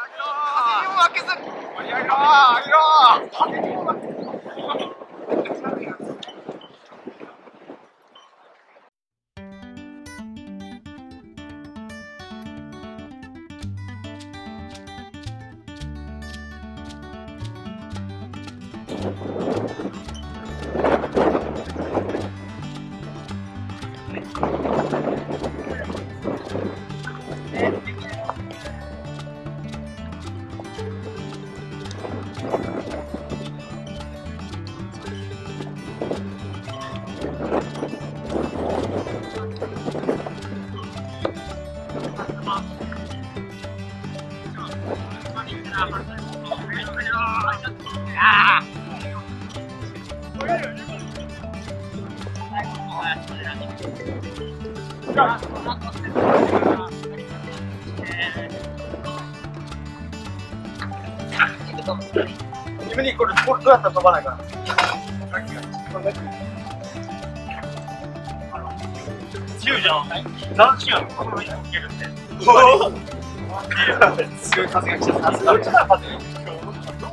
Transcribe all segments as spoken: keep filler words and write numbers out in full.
自分にこれどうやったら飛ばないかな。 じゅうじゃん。何週間この上に受けるって。 すごい風が来ちゃった。どっちから風が来たの？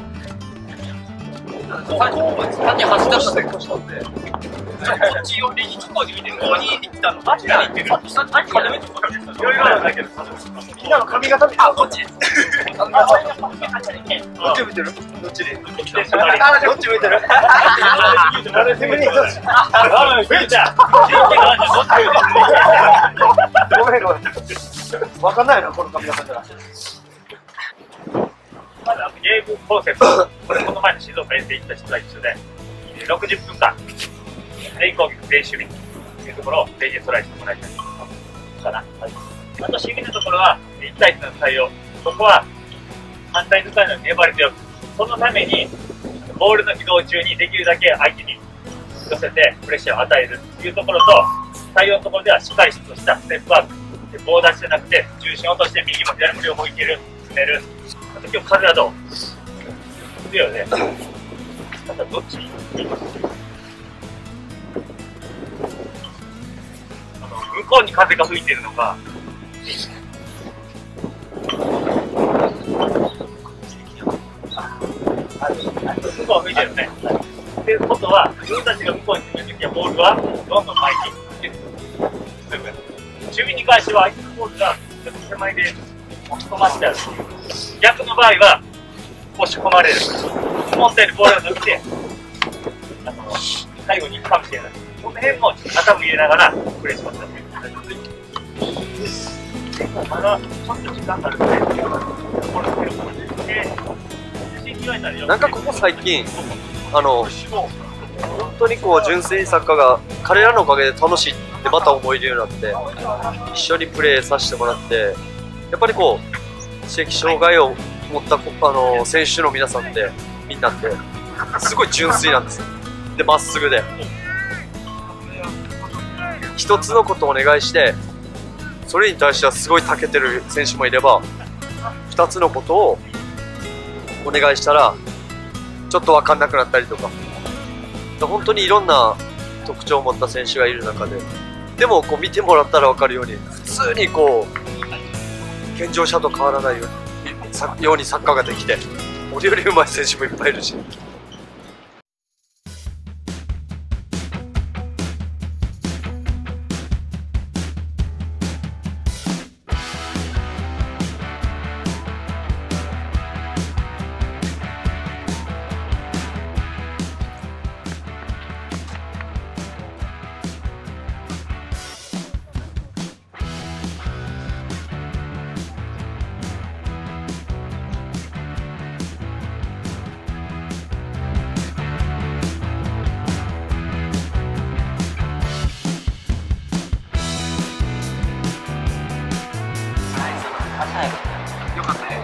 さっき走ったしたってこっち寄りにここに見てここに来たの。あっちから行ってる。さっき風見てこれ。いろいろあるんだけど。みんなの髪型見て。あ、こっち。どっち向いてる？どっちで？どっち向いてる？誰でもいい。どっち？あ、ふうちゃん。ごめんごめん。わかんないなこの髪型じゃ。 まだゲームコンセプト、この前の静岡遠征行った人が一緒で、ろくじゅっぷんかん、全攻撃全守備というところを全員でトライしてもらいたいかな。あと、守備のところは、いちたいいちの対応、ここは反対の対応に粘り強く、そのために、ボールの移動中にできるだけ相手に寄せてプレッシャーを与えるというところと、対応のところではしっかりとしたステップアップ、棒出しじゃなくて、重心を落として右も左も両方いける、進める。今日風はどう？強いよね。またどっちに行きます？向こうに風が吹いてるのか。向こう吹いてるね。っていうことは、自分たちが向こうに行くときはボールはどんどん前に進む。守備に関しては相手のボールが手前で押し込まっちゃう。逆の場合は押し込まれる。思ったよりボールを抜いて、あの最後に行くかもしれない。この辺も頭入れながらプレーしました。まだちょっと時間があるので、これを蹴るかな。 なんかここ最近、あの本当にこう純粋にサッカーが彼らのおかげで楽しいってまた思えるようになって、一緒にプレーさせてもらって、やっぱりこう知的障害を持ったあの選手の皆さんってみんなってすごい純粋なんですよ。でまっすぐで一つのことをお願いして、それに対してはすごい長けてる選手もいれば、二つのことをお願いしたらちょっと分かんなくなったりとか、本当にいろんな特徴を持った選手がいる中で、でもこう見てもらったら分かるように、普通にこう健常者と変わらないようにようにサッカーができて、俺より上手い選手もいっぱいいるし。 よかったね。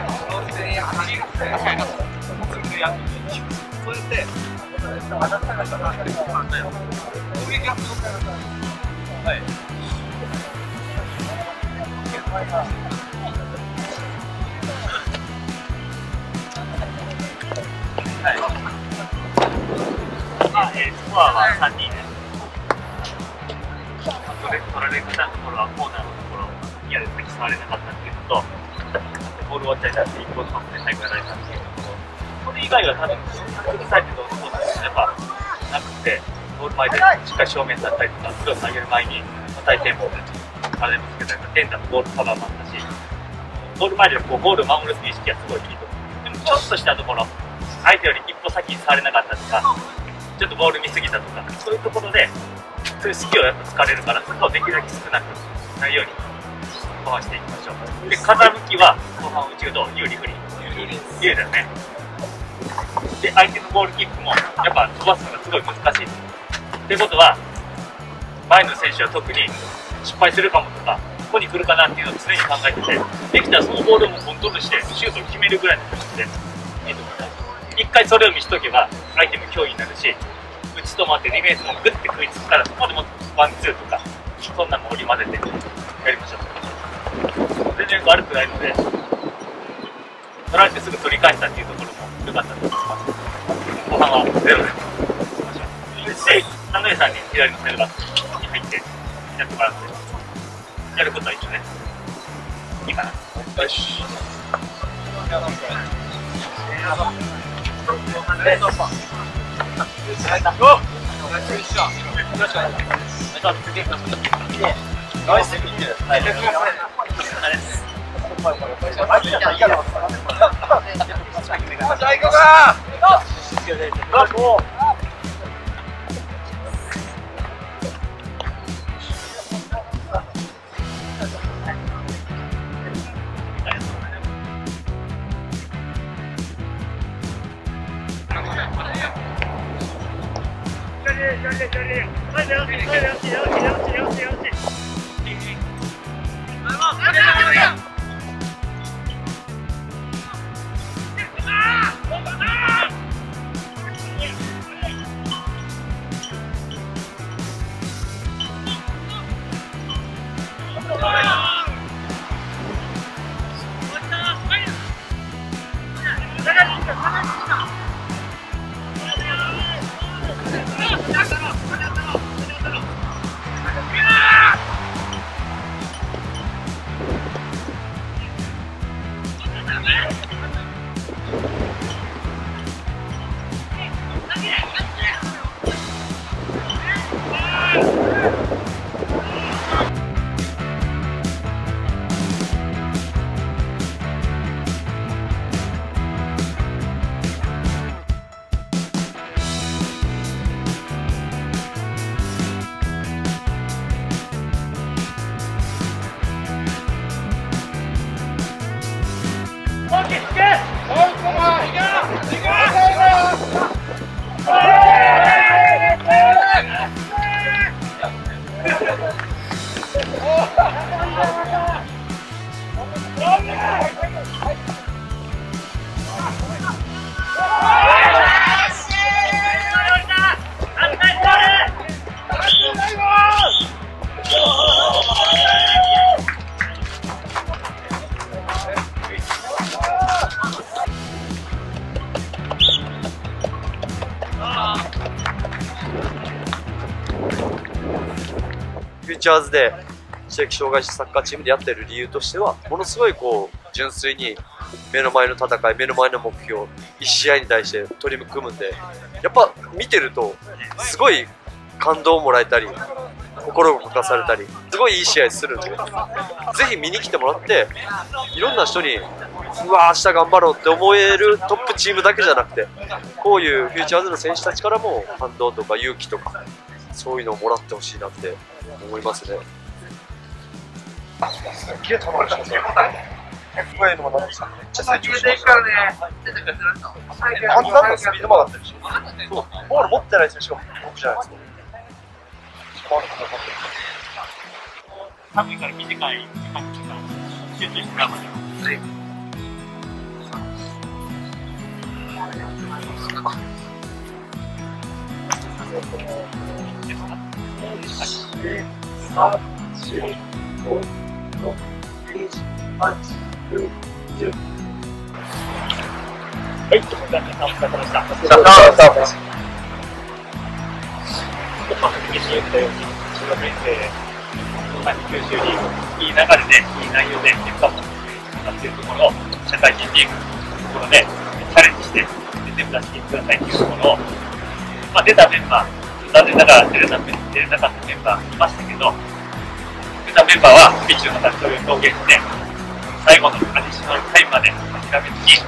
そうやって、あなたがしたら、攻撃がはい。はい。 まあ、えー、スコアはさんにんです。レフトのレフトのところはコーナーのところ、いやで先触れなかったっていうのと、 ボールを終わっちゃいたっていっボールパスで最後やられたんですけど、それ以外は多分崩されてどうぞやっぱなくて、ゴール前でしっかり正面だったりとか、クロス上げる前に対点も体にぶつけたりとか、デンタもゴールカバーもあったし、ゴール前でこうゴールを守る意識はすごいいいと思う。でもちょっとしたところ、相手より一歩先に触れなかったとか、ちょっとボール見すぎたとか、そういうところでそういう隙をやっぱ疲れるから、そこをできるだけ少なくないように後半していきましょう。で、風向きは後半内側と有利不利、有利だよね。で、相手のボールキックもやっぱ飛ばすのがすごい難しい。ってことは、前の選手は特に失敗するかもとか、ここに来るかなっていうのを常に考えてて、できたらそのボールもコントロールしてシュートを決めるぐらいの感じでいいと思います。一回それを見しとけば相手も脅威になるし、打ち止まってディフェンスもグッて食いつくから、そこでもワンツーとかそんなのも織り交ぜてやりましょう。全然悪くないので、取られてすぐ取り返したっていうところも良かったと思います。後半はゼロでで、サンドエさんに左のセルバーに入ってやってもらって、やることは一緒ね。いいかな。よし。 フューチャーズで知的障害者サッカーチームでやってる理由としては、ものすごいこう純粋に目の前の戦い、目の前の目標、一試合に対して取り組むんで、やっぱ見てるとすごい感動をもらえたり、心を動かされたり、すごいいい試合するんで、ぜひ見に来てもらって、いろんな人にうわー明日頑張ろうって思えるトップチームだけじゃなくて、こういうフューチャーズの選手たちからも感動とか勇気とかそういうのをもらってほしいなって思いますね。 すっげえ楽しいですよ。ひゃくえんのもなんですかめっちゃ最近していくからね。判断のスピードも上がってるし、ボール持ってない選手が僕じゃないですか。 寒いから短い時間とか集中して頑張る。はい、お疲れ様でした。激しい言ったように、中学年生、九州にいい流れで、いい内容で結果もなっているところを、 社会人リーグのところでチャレンジして全部出してくださいっていうところを、まあ、出たメンバー、残念ながら出れな出れなかったメンバーいましたけど、出たメンバーはピッチの中でそれを表現して、最後のアディショナルタイムまで諦めずに、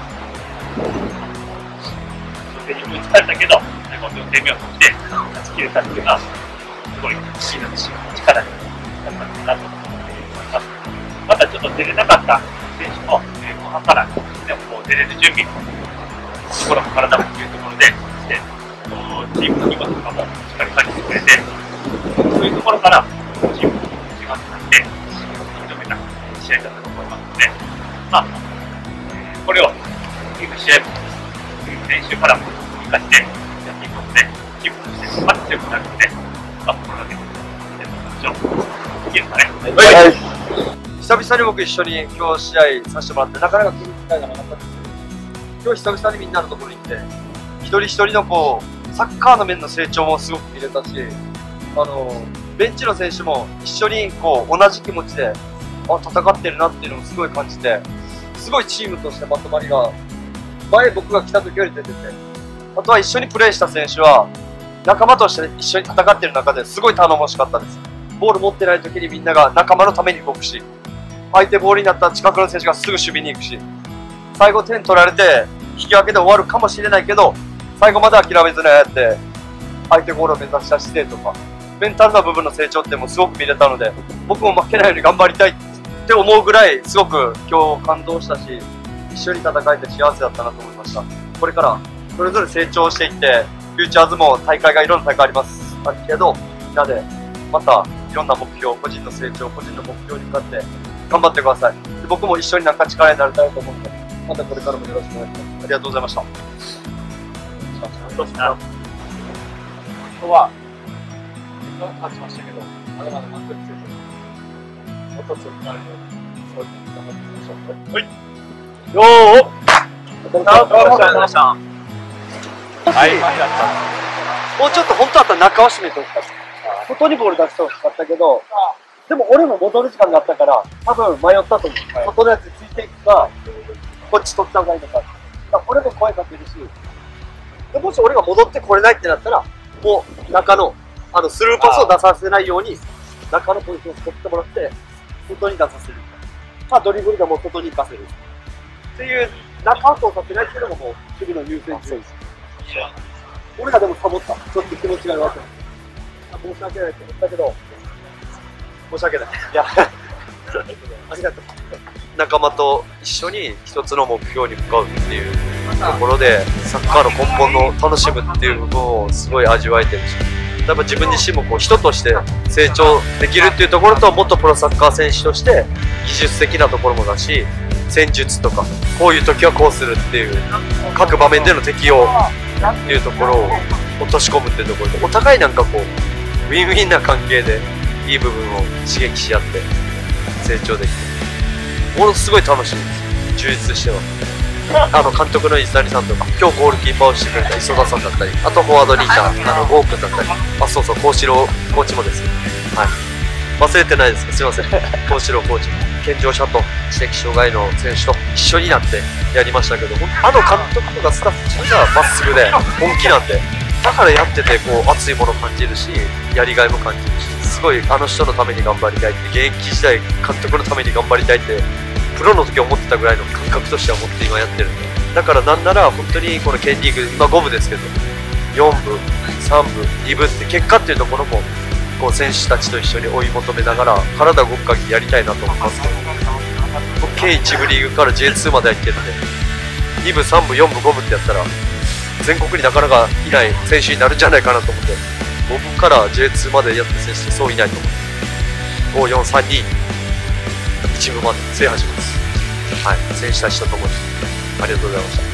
初戦に追いつかれたけど、最後よんてんめを取って勝ち切れたっていうのは、すごい不思議な力になったのかなと思います。またちょっと出れなかった選手も、えー、後半からでもこう出れる準備、心も体もというところで、してチームの荷物とかもしっかり管理してくれて、そういうところからチームの一丸となって認めた試合だったと思いますので、まあ、これをチーム試合も練習からも生かしてやっていくことで、チームとしてまた強くなるので、まあ、心がけてやっていきましょう。いいですかね。 はい、久々に僕一緒に今日試合させてもらって、なかなか来る機会がなかったんですけど、今日久々にみんなのところに行って、一人一人のこうサッカーの面の成長もすごく見れたし、あのベンチの選手も一緒にこう同じ気持ちであ戦ってるなっていうのもすごい感じて、すごいチームとしてまとまりが前僕が来た時より出てて、あとは一緒にプレーした選手は仲間として一緒に戦ってる中ですごい頼もしかったです。ボール持ってない時にみんなが仲間のために動くし、相手ボールになったら近くの選手がすぐ守備に行くし、最後点取られて引き分けで終わるかもしれないけど、最後まで諦めずにやって相手ゴールを目指した姿勢とかメンタルな部分の成長ってもすごく見れたので、僕も負けないように頑張りたいって思うぐらいすごく今日感動したし、一緒に戦えて幸せだったなと思いました。これからそれぞれ成長していって、フューチャーズも大会がいろんな大会ありますあるけど、みんなでまたいろんな目標、個人の成長、個人の目標に向かって頑張ってください。で僕も一緒になんか力になりたいと思うので、またこれからもよろしくお願いします。ありがとうございました。 そうですね。今日は勝ちましたけど、まだまだ満足せず、もっと強くなるように、そういうふうに頑張っていきましょう。はい。よーお疲れ様でした。はい。 もうちょっと本当だったら中を締めてほしかった。外にボール出してほしかったけど、でも俺も戻る時間があったから、多分迷ったと思う。はい、外のやつについていくか、こっち取った方がいいのか。だから俺も声かけるし、でもし俺が戻ってこれないってなったら、もう中の、あの、スルーパスを出させないように、中のポジションを取ってもらって、外に出させる。まあ、ドリブルでも外に行かせる。っていう、中を通させないっていうのももう、守備の優先順位です。俺がでもサボった。ちょっと気持ちが弱くなって。申し訳ないと思ったけど、申し訳ない。いや、ありがとう。仲間と一緒に一つの目標に向かうっていうところで、サッカーの根本の楽しむっていう部分をすごい味わえてるし、やっぱ自分自身もこう人として成長できるっていうところと、もっとプロサッカー選手として技術的なところもだし、戦術とかこういう時はこうするっていう各場面での適応っていうところを落とし込むっていうところで、お互いなんかこうウィンウィンな関係でいい部分を刺激し合って成長できて、ものすごい楽しいです。充実してはあの監督の伊谷さんとか、今日ゴールキーパーをしてくれた磯田さんだったり、あとフォワードにいたあの郷君だったり、あそうそう幸四郎コーチもですよ、はい、忘れてないですか、すいません幸四郎コーチも健常者と知的障害の選手と一緒になってやりましたけど、あの監督とかスタッフがまっすぐで本気なんで、だからやっててこう熱いものを感じるし、やりがいも感じるし、すごいあの人のために頑張りたいって、現役時代監督のために頑張りたいってプロの時思ってたぐらいの感覚としては思って今やってるんで、だからなんなら本当にこの県リーグ今ご部ですけど、よん部さん部に部って結果っていうところもこう選手たちと一緒に追い求めながら体動く限りやりたいなと思いますけど、計いち部リーグから ジェイツー まで入ってるんで、に部さん部よん部ご部ってやったら全国になかなかいない選手になるんじゃないかなと思って、ご部から ジェイツー までやった選手ってそういないと思う。ご、よん、さん、に、いち部まで制覇します。はい、選手たちと共にありがとうございました。